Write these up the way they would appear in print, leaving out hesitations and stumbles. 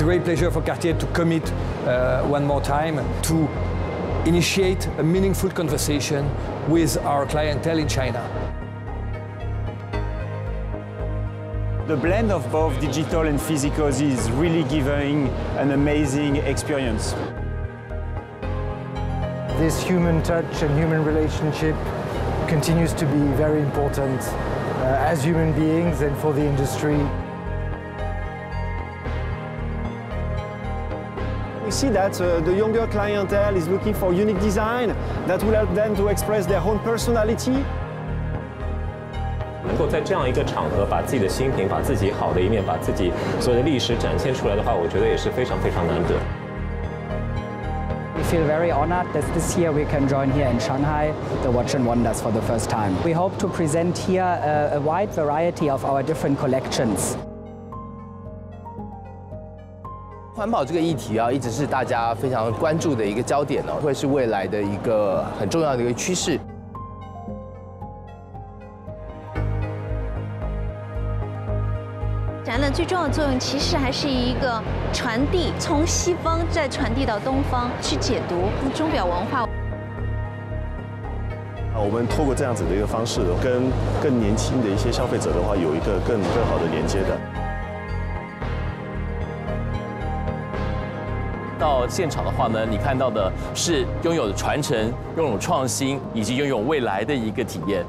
a great pleasure for Cartier to commit one more time to initiate a meaningful conversation with our clientele in China. The blend of both digital and physical is really giving an amazing experience. This human touch and human relationship continues to be very important as human beings and for the industry. We see that the younger clientele is looking for unique design that will help them to express their own personality. 能够在这样一个场合把自己的新品、把自己好的一面、把自己所有的历史展现出来的话，我觉得也是非常非常难得。 We feel very honored that this year we can join here in Shanghai the Watch and Wonders for the first time. We hope to present here a wide variety of our different collections. 环保这个议题啊，一直是大家非常关注的一个焦点哦，会是未来的一个很重要的一个趋势。 展览最重要的作用其实还是一个传递，从西方再传递到东方，去解读钟表文化。 我们透过这样子的一个方式，跟更年轻的一些消费者的话，有一个更好的连接的。 到现场的话呢，你看到的是拥有传承、拥有创新以及拥有未来的一个体验。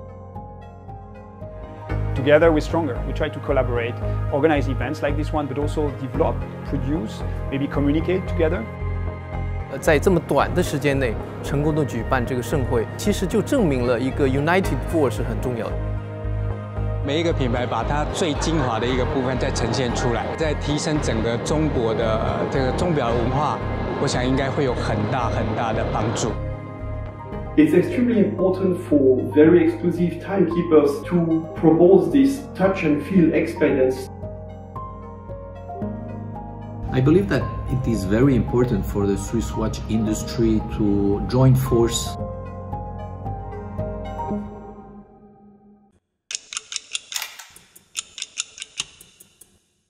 Together we're stronger. We try to collaborate, organize events like this one, but also develop, produce, maybe communicate together. 在这么短的时间内成功的举办这个盛会，其实就证明了一个 United Force 是很重要的。 每一个品牌把它最精华的一个部分再呈现出来，在提升整个中国的这个钟表文化，我想应该会有很大的帮助。 It's extremely important for very exclusive timekeepers to propose this touch and feel experience. I believe that it is very important for the Swiss watch industry to join force